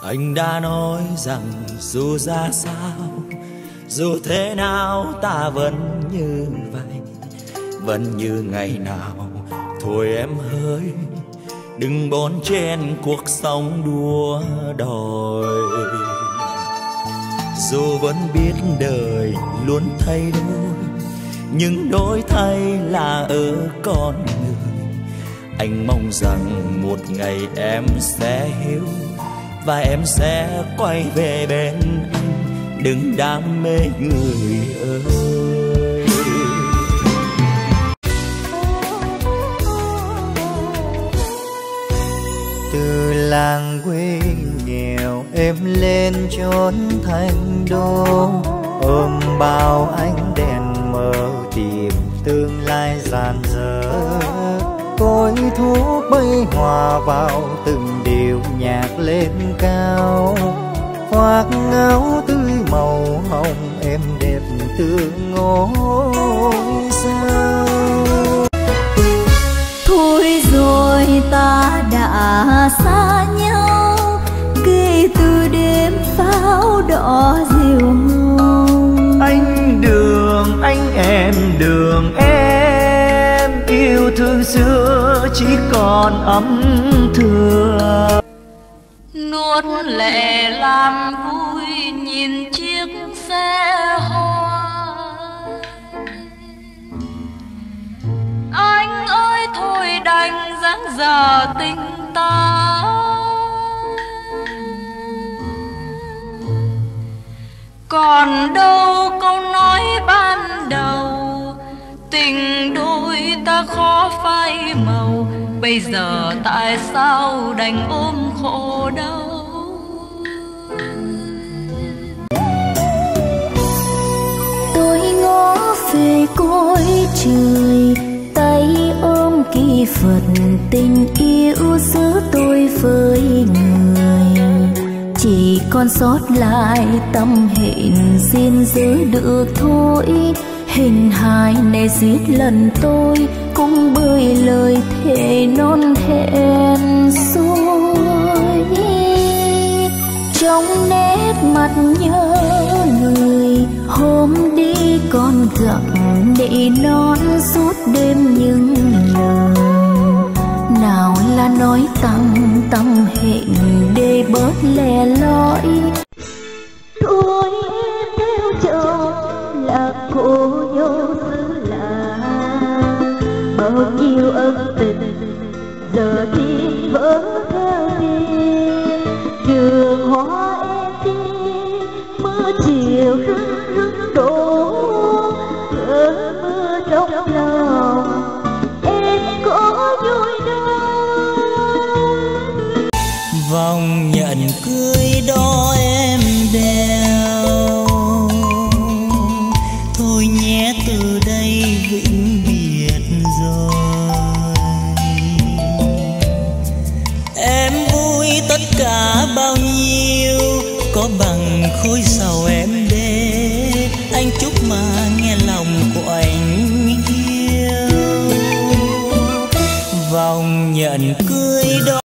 Anh đã nói rằng dù ra sao, dù thế nào ta vẫn như vậy, vẫn như ngày nào. Thôi em hỡi, đừng bon chen cuộc sống đua đòi. Dù vẫn biết đời luôn thay đổi, nhưng đổi thay là ở con người. Anh mong rằng một ngày em sẽ hiểu và em sẽ quay về bên anh. Đừng đam mê người ơi. Từ làng quê nghèo em lên chốn thành đô, ôm bao ánh đèn mờ tìm tương lai rạng rỡ. Cối thuốc bay hòa vào từng điệu nhạc lên cao, khoác áo tươi màu hồng em đẹp tựa ngôi sao. Thôi rồi ta đã xa nhau, kể từ đêm pháo đỏ diều hồng. Anh đường anh em đường em, yêu thương xưa chỉ còn ấm thừa. Nuốt lệ làm vui nhìn chiếc xe hoa. Anh ơi thôi đành dáng dở tình ta. Còn đâu câu nói ban đầu, tình đôi ta khó phai màu. Bây giờ tại sao đành ôm khổ đau. Tôi ngó về cõi trời, tay ôm kỳ Phật tình yêu giữa tôi với người. Chỉ còn sót lại tâm hình xin giữ được thôi. Hình hài này giết lần tôi cũng bởi lời thề non hẹn rồi. Trong nét mặt nhớ người, hôm đi còn gặng nỉ non suốt đêm những lời. Nào là nói tăng tâm hình để bớt lẻ loi. Thôi em theo chồng là cô dâu xứ lạ, bao nhiêu ân tình giờ thì vỡ theo đi. Đường hoa em đi mưa chiều rưng rưng đổ, cơn mưa trong lòng em có vui đâu. Vòng nhận cưới đó em đeo, thôi nhé từ đây vĩnh biệt rồi. Em vui tất cả bao nhiêu, có bằng khối sầu em đê. Anh chúc mà nghe lòng của anh yêu. Vòng nhận cưới đó